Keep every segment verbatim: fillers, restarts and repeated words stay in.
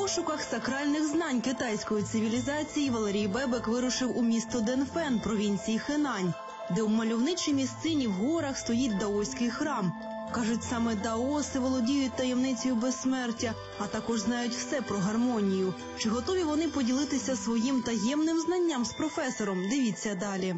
пошуках сакральних знань китайської цивілізації Валерій Бебек вирушив у місто Денфен, провінції Хенань, де у мальовничій місцині в горах стоїть даоський храм. Кажуть, саме даоси володіють таємницею безсмертя, а також знають все про гармонію. Чи готові вони поділитися своїм таємним знанням з професором? Дивіться далі.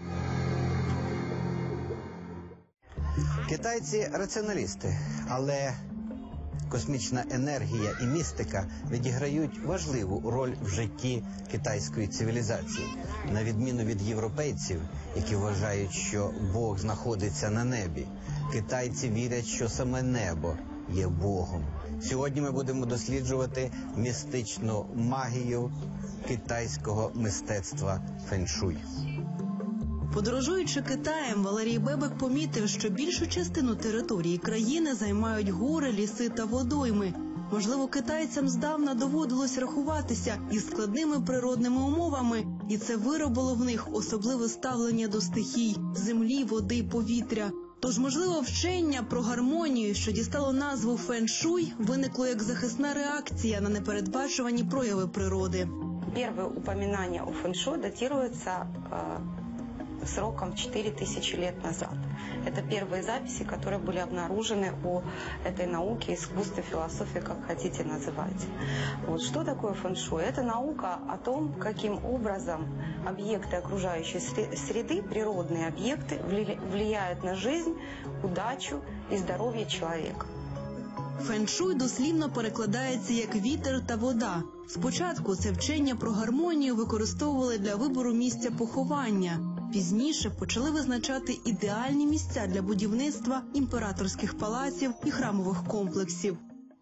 Китайці – раціоналісти, але космічна енергія і містика відіграють важливу роль в житті китайської цивілізації. На відміну від європейців, які вважають, що Бог знаходиться на небі, китайці вірять, що саме небо є Богом. Сьогодні ми будемо досліджувати містичну магію китайського мистецтва феншуй. Подорожуючи Китаєм, Валерій Бебек помітив, що більшу частину території країни займають гори, ліси та водойми. Можливо, китайцям здавна доводилось рахуватися із складними природними умовами, і це виробило в них особливе ставлення до стихій – землі, води, повітря. Тож, можливо, вчення про гармонію, що дістало назву фен-шуй, виникло як захисна реакція на непередбачувані прояви природи. Перше упоминання о фен-шуй датирується сроком четыре тысячи лет назад. Это первые записи, которые были обнаружены о этой науке, искусстве, философии, как хотите называть. Вот что такое фэн-шуй? Это наука о том, каким образом объекты окружающей среды, природные объекты, влияют на жизнь, удачу и здоровье человека. Фен-шуй дослівно перекладається як «вітер та вода». Спочатку це вчення про гармонію використовували для вибору місця поховання. Пізніше почали визначати ідеальні місця для будівництва імператорських палаців і храмових комплексів.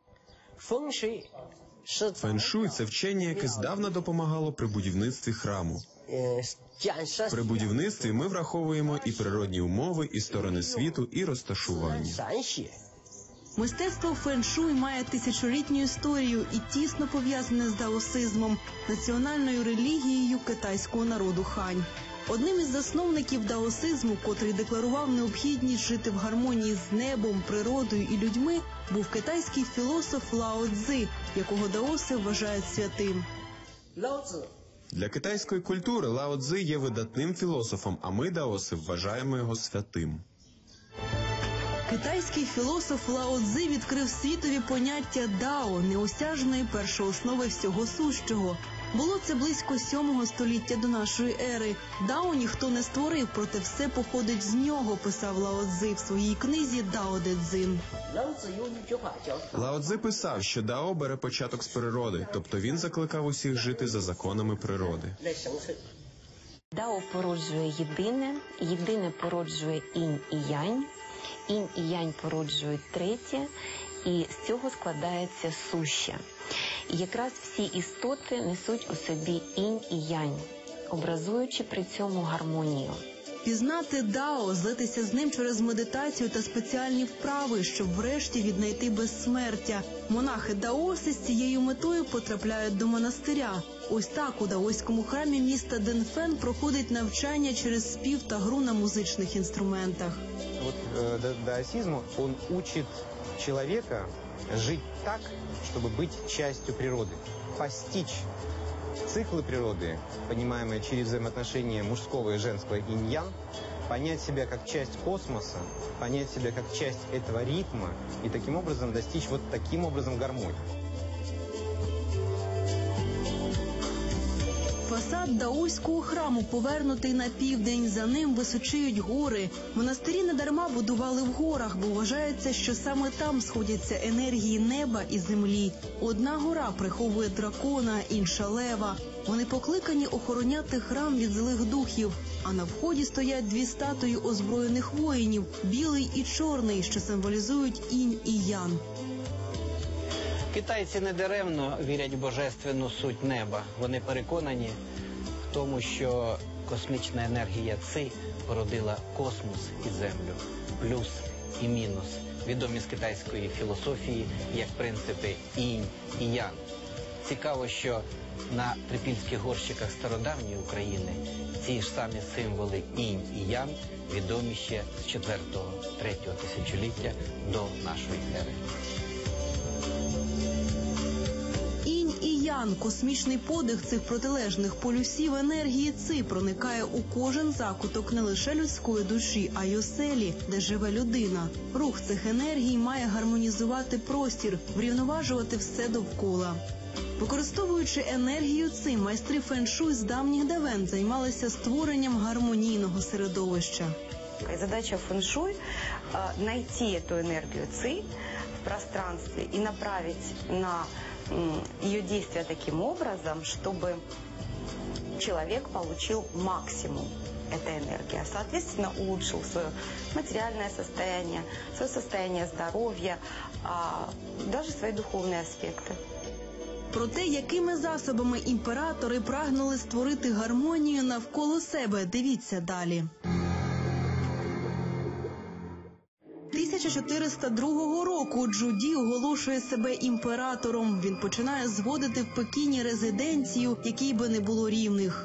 Фен-шуй – це вчення, яке здавна допомагало при будівництві храму. При будівництві ми враховуємо і природні умови, і сторони світу, і розташування. Мистецтво фен-шуй має тисячолітню історію і тісно пов'язане з даосизмом, національною релігією китайського народу хань. Одним із засновників даосизму, котрий декларував необхідність жити в гармонії з небом, природою і людьми, був китайський філософ Лао Цзи, якого даоси вважають святим. Для китайської культури Лао Цзи є видатним філософом, а ми, даоси, вважаємо його святим. Китайський філософ Лао Цзи відкрив світові поняття дао, неосяжної першооснови всього сущого. Було це близько сьомого століття до нашої ери. Дао ніхто не створив, проте все походить з нього, писав Лао Цзи в своїй книзі «Дао Де Цзин». Лао Цзи писав, що дао бере початок з природи, тобто він закликав усіх жити за законами природи. Дао породжує єдине, єдине породжує інь і янь, інь і янь породжують третє, і з цього складається суща. І якраз всі істоти несуть у собі інь і янь, образуючи при цьому гармонію. Пізнати дао, злитися з ним через медитацію та спеціальні вправи, щоб врешті віднайти безсмертя. Монахи-даоси з цією метою потрапляють до монастиря. Ось так у даоському храмі міста Денфен проходить навчання через спів та гру на музичних інструментах. Вот э, даосизм, он учит человека жить так, чтобы быть частью природы, постичь циклы природы, понимаемые через взаимоотношения мужского и женского инь-ян, понять себя как часть космоса, понять себя как часть этого ритма и таким образом достичь вот таким образом гармонии. Фасад даоського храму повернутий на південь, за ним височіють гори. Монастирі недарма будували в горах, бо вважається, що саме там сходяться енергії неба і землі. Одна гора приховує дракона, інша – лева. Вони покликані охороняти храм від злих духів. А на вході стоять дві статуї озброєних воїнів – білий і чорний, що символізують інь і ян. Китайці недаремно вірять в божественну суть неба. Вони переконані в тому, що космічна енергія Ци породила космос і землю. Плюс і мінус. Відомі з китайської філософії як принципи інь і ян. Цікаво, що на трипільських горщиках стародавньої України ці ж самі символи інь і ян відомі ще з четвертого-третього тисячоліття до нашої ери. Інь і план, космічний подих цих протилежних полюсів енергії ци проникає у кожен закуток не лише людської душі, а й оселі, де живе людина. Рух цих енергій має гармонізувати простір, врівноважувати все довкола. Використовуючи енергію ци, майстри фен-шуй з давніх давен займалися створенням гармонійного середовища. Задача фэн-шуй – найти эту энергию ци в пространстве и направить на ее действие таким образом, чтобы человек получил максимум этой энергии, соответственно, улучшил свое материальное состояние, свое состояние здоровья, даже свои духовные аспекты. Про те, якими засобами імператори прагнули створити гармонію навколо себе, дивіться далі. тисяча чотириста другого року Чжу Ді оголошує себе імператором. Він починає зводити в Пекіні резиденцію, якій би не було рівних.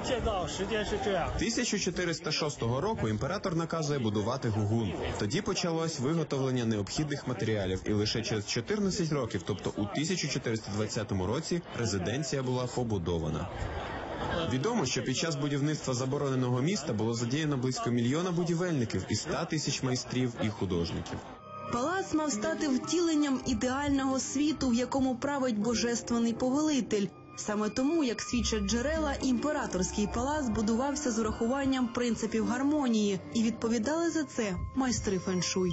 тисяча чотириста шостого року імператор наказує будувати Гугун. Тоді почалось виготовлення необхідних матеріалів, і лише через чотирнадцять років, тобто у тисяча чотириста двадцятому році, резиденція була побудована. Відомо, що під час будівництва забороненого міста було задіяно близько мільйона будівельників і ста тисяч майстрів і художників. Палац мав стати втіленням ідеального світу, в якому править божественний повелитель. Саме тому, як свідчать джерела, імператорський палац будувався з урахуванням принципів гармонії, і відповідали за це майстри фен-шуй.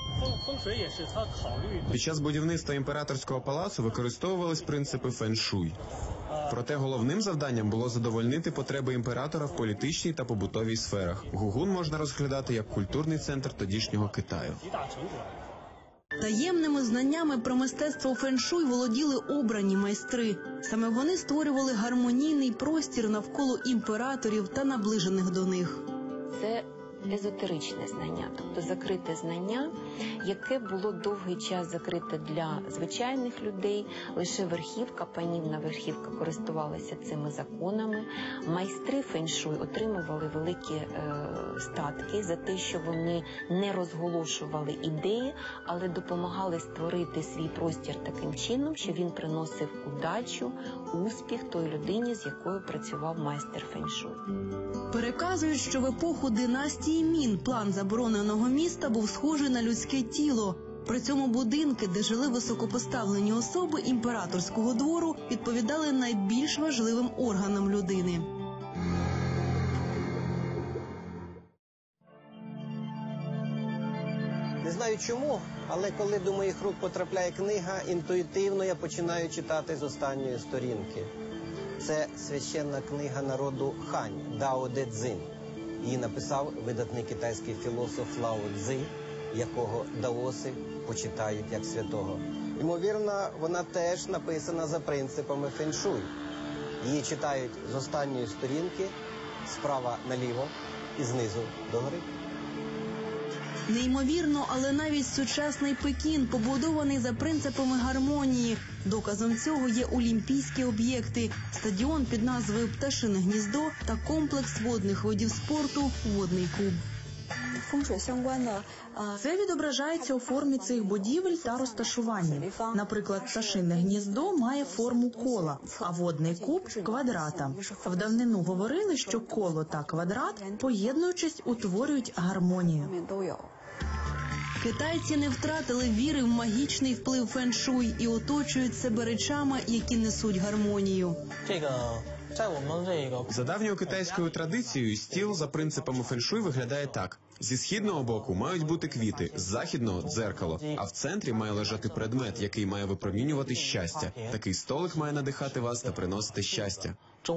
Під час будівництва імператорського палацу використовувались принципи фен-шуй. Проте головним завданням було задовольнити потреби імператора в політичній та побутовій сферах. Гугун можна розглядати як культурний центр тодішнього Китаю. Таємними знаннями про мистецтво фен-шуй володіли обрані майстри. Саме вони створювали гармонійний простір навколо імператорів та наближених до них. Це езотеричне знання, тобто закрите знання, яке було довгий час закрите для звичайних людей. Лише верхівка, панівна верхівка користувалася цими законами. Майстри фен-шуй отримували великі е, статки за те, що вони не розголошували ідеї, але допомагали створити свій простір таким чином, що він приносив удачу, успіх той людині, з якою працював майстер фен-шуй. Переказують, що в епоху династії Мін план забороненого міста був схожий на людське тіло. При цьому будинки, де жили високопоставлені особи імператорського двору, відповідали найбільш важливим органам людини. Не знаю чому, але коли до моїх рук потрапляє книга, інтуїтивно я починаю читати з останньої сторінки. Це священна книга народу Хань Дао Де Цзин. Її написав видатний китайський філософ Лао Цзи, якого даоси почитають як святого. Ймовірно, вона теж написана за принципами фен-шуй. Її читають з останньої сторінки, справа наліво і знизу догори. Неймовірно, але навіть сучасний Пекін побудований за принципами гармонії. Доказом цього є олімпійські об'єкти, стадіон під назвою «Пташине гніздо» та комплекс водних видів спорту «Водний куб». Це відображається у формі цих будівель та розташуванні. Наприклад, пташине гніздо має форму кола, а водний куб – квадрата. В давнину говорили, що коло та квадрат, поєднуючись, утворюють гармонію. Китайці не втратили віри в магічний вплив фен-шуй і оточують себе речами, які несуть гармонію. За давньою китайською традицією, стіл за принципами фен-шуй виглядає так. Зі східного боку мають бути квіти, з західного – дзеркало, а в центрі має лежати предмет, який має випромінювати щастя. Такий столик має надихати вас та приносити щастя.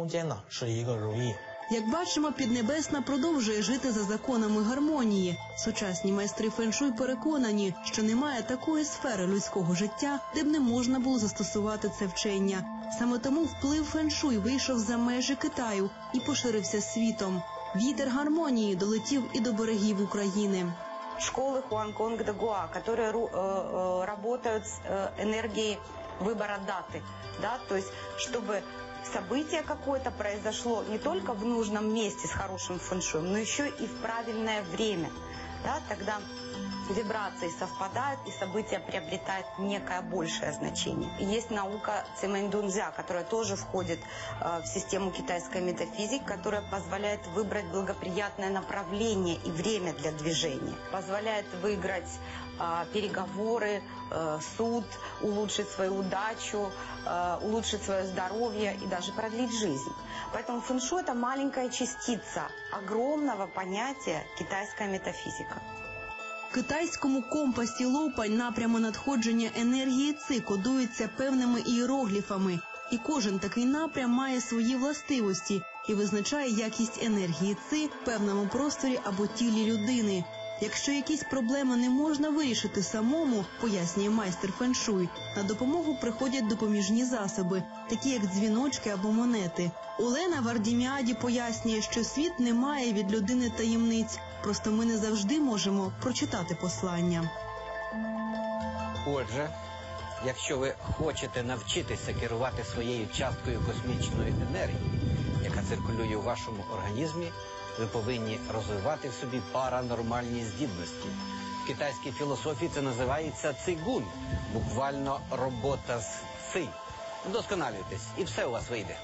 Як бачимо, Піднебесна продовжує жити за законами гармонії. Сучасні майстри фен-шуй переконані, що немає такої сфери людського життя, де б не можна було застосувати це вчення. Саме тому вплив фен-шуй вийшов за межі Китаю і поширився світом. Вітер гармонії долетів і до берегів України. Школы Хуанконг-Дагуа, которые э, э, работают с э, энергией выбора даты, да, то есть чтобы событие какое-то произошло не только в нужном месте с хорошим фэн-шуем, но еще и в правильное время, да, тогда вибрации совпадают, и событие приобретает некое большее значение. Есть наука Цимэньдунцзя, которая тоже входит э, в систему китайской метафизики, которая позволяет выбрать благоприятное направление и время для движения, позволяет выиграть э, переговоры, э, суд, улучшить свою удачу, э, улучшить свое здоровье и даже продлить жизнь. Поэтому фэн-шуй – это маленькая частица огромного понятия китайская метафизика. В китайському компасі Лоупань напрями надходження енергії ци кодуються певними ієрогліфами, і кожен такий напрям має свої властивості і визначає якість енергії ци в певному просторі або тілі людини. Якщо якісь проблеми не можна вирішити самому, пояснює майстер фен-шуй, на допомогу приходять допоміжні засоби, такі як дзвіночки або монети. Олена в Ардіміаді пояснює, що світ не має від людини таємниць, просто ми не завжди можемо прочитати послання. Отже, якщо ви хочете навчитися керувати своєю часткою космічної енергії, яка циркулює у вашому організмі, ви повинні розвивати в собі паранормальні здібності. В китайській філософії це називається цигун, буквально робота з ци. Вдосконалюйтесь, і все у вас вийде.